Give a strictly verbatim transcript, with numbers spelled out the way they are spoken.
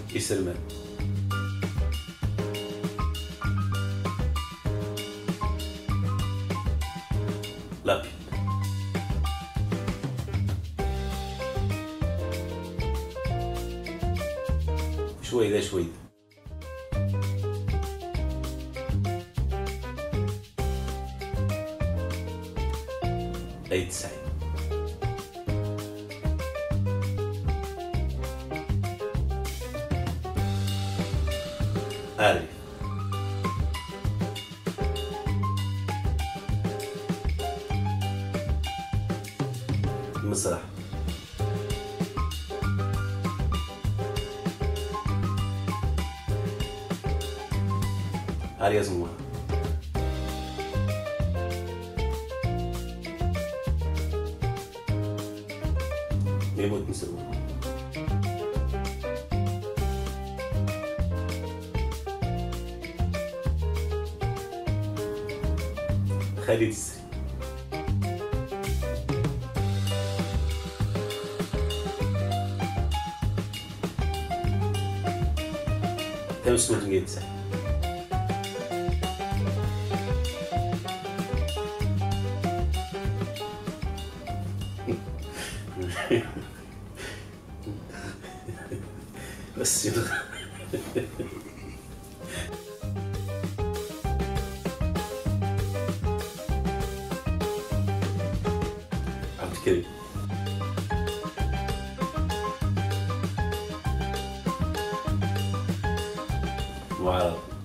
يسلمك. لابي. شويدة شويدة. عيد سعيد. عارف. مسرح. عالية زمار. يموت مسلم. خالد السري. كم سنة جيت سنة؟ بس يلا. عبد الكريم. معاذ.